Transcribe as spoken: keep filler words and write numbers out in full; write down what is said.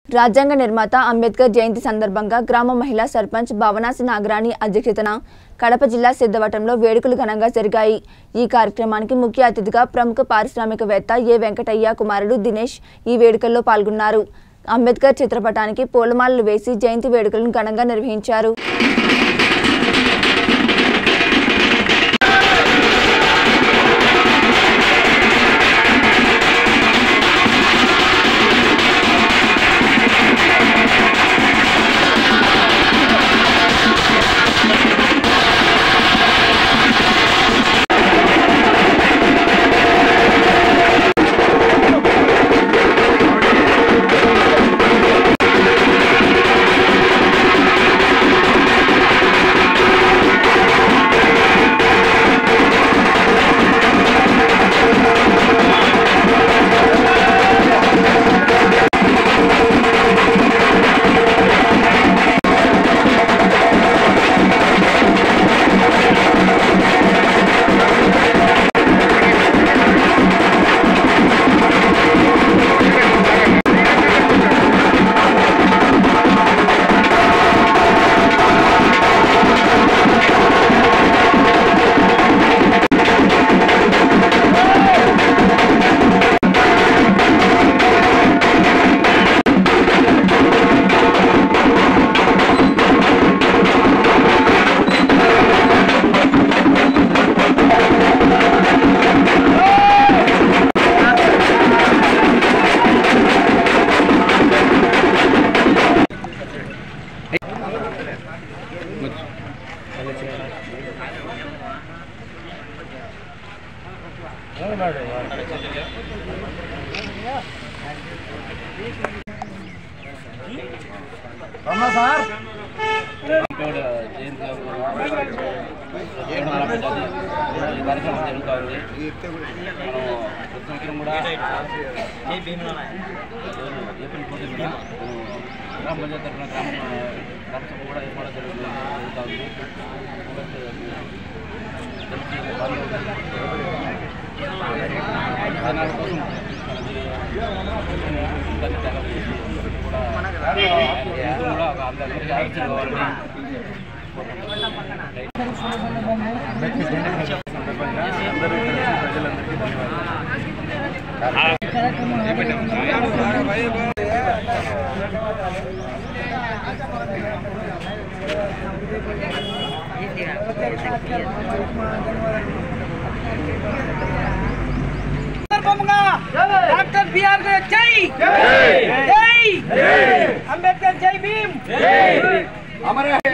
రాజ్యాంగ నిర్మాత అంబేద్కర్ జయంతి సందర్భంగా గ్రామ మహిళా సర్పంచ్ భవనాసి నాగరాణి అధ్యక్షతన కడప జిల్లా సిద్ధవటంలో వేడుకలు ఘనంగా జరిగాయి। ఈ కార్యక్రమానికి ముఖ్య అతిథిగా ప్రముఖ పారిశ్రామికవేత్త ఏ వెంకటయ్య కుమారుడు దినేష్ ఈ వేడుకల్లో పాల్గొన్నారు। అంబేద్కర్ చిత్రపటానికి పూలమాలలు వేసి జయంతి వేడుకలను ఘనంగా నిర్వహించారు। సార్ కార్యక్రమం జరుగుతూ ఉంది। మనం కూడా ఏప్రిల్ పూర్తి గ్రామ పంచాయతీ తరఫున గ్రామ గ్రామసభ కూడా ఏర్పాటు జరుగుతూ ఉంది। దాని కోసం కూడా అందరికీ ఆలోచన కావాలని डॉक्टर बी आर जय जय अंबेडकर जय भीम।